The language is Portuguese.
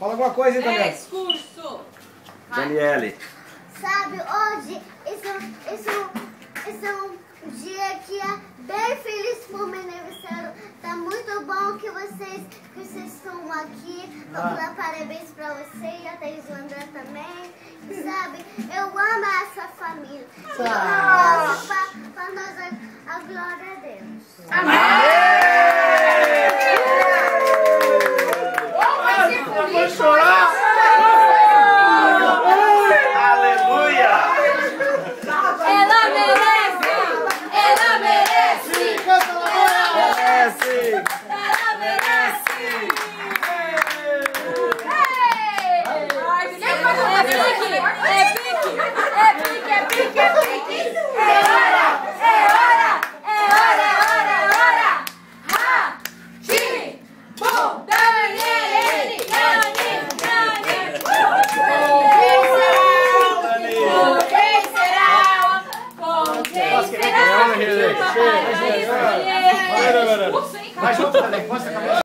Fala alguma coisa aí, Danielle. Discurso. Danielle. Sabe, hoje, esse é um dia que é bem feliz por meu aniversário. Tá muito bom que vocês estão aqui. Vou dar parabéns pra você e a Thaís e o André também. E sabe, eu amo essa família. Pra nós a glória a Deus. Eu vou chorar! Aleluia! Ela merece! Ela merece! Merece! Ela merece! É pique! É hora! Bom, Danielle! Vai junto, Danielle.